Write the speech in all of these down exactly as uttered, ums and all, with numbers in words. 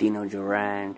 Dino Duran.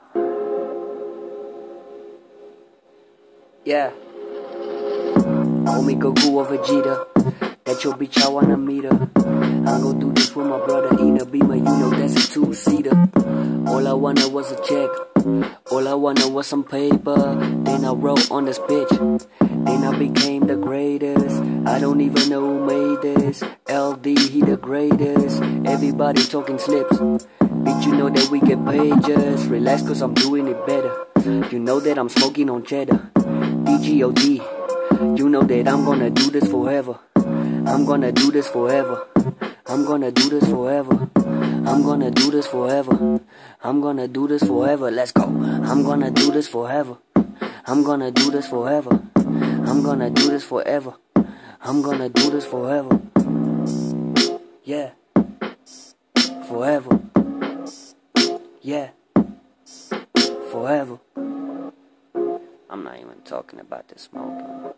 Yeah. Homie Goku or Vegeta, that your bitch I wanna meet her. I go do this with my brother in a Beamer, you know that's a two-seater. All I wanted was a check, all I wanted was some paper. Then I wrote on this bitch, then I became the greatest. I don't even know who made this. L D, he the greatest. Everybody talking slips, bitch you know that we get paid. Just relax cause I'm doing it better. You know that I'm smoking on cheddar. D G O D, you know that I'm gonna do this forever. I'm gonna do this forever. I'm gonna do this forever. I'm gonna do this forever. I'm gonna do this forever. Let's go. I'm gonna do this forever. I'm gonna do this forever. I'm gonna do this forever. I'm gonna do this forever. Yeah. Forever. Yeah. Forever. I'm not even talking about the smoking.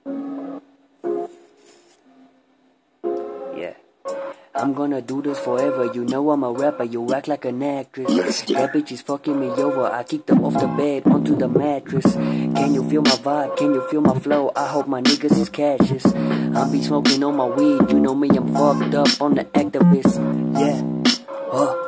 Yeah. I'm gonna do this forever. You know I'm a rapper, you act like an actress. That bitch is fucking me over. I kicked her off the bed onto the mattress. Can you feel my vibe? Can you feel my flow? I hope my niggas is cashes. I be smoking on my weed. You know me, I'm fucked up on the activist. Yeah. Oh.